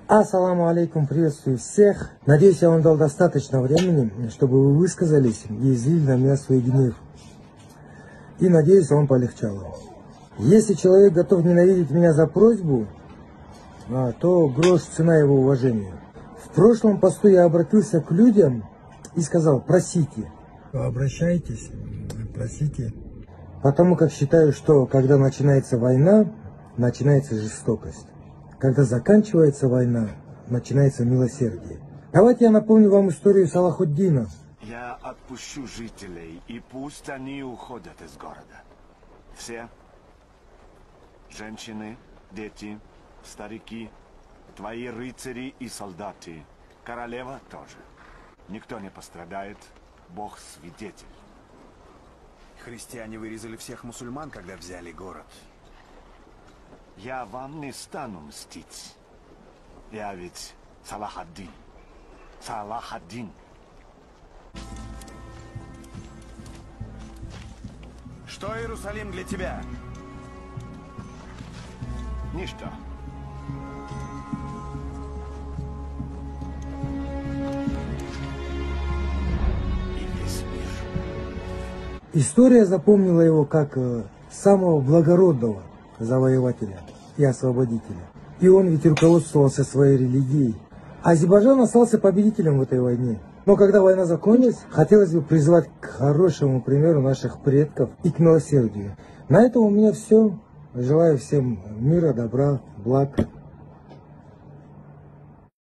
Ассаламу алейкум, приветствую всех. Надеюсь, я вам дал достаточно времени, чтобы вы высказались и излили на меня свой гнев. И надеюсь, вам полегчало. Если человек готов ненавидеть меня за просьбу, то грош цена его уважения. В прошлом посту я обратился к людям и сказал: просите. Обращайтесь, просите. Потому как считаю, что когда начинается война, начинается жестокость. Когда заканчивается война, начинается милосердие. Давайте я напомню вам историю Салахуддина. Я отпущу жителей, и пусть они уходят из города. Все. Женщины, дети, старики, твои рыцари и солдаты. Королева тоже. Никто не пострадает. Бог свидетель. Христиане вырезали всех мусульман, когда взяли город. Я вам не стану мстить. Я ведь Салах-ад-Дин. Салах-ад-Дин. Что Иерусалим для тебя? Ничто. И весь мир. История запомнила его как самого благородного завоевателя и освободителя. И он ведь руководствовался своей религией. Азербайджан остался победителем в этой войне. Но когда война закончилась, хотелось бы призвать к хорошему примеру наших предков и к милосердию. На этом у меня все. Желаю всем мира, добра, благ.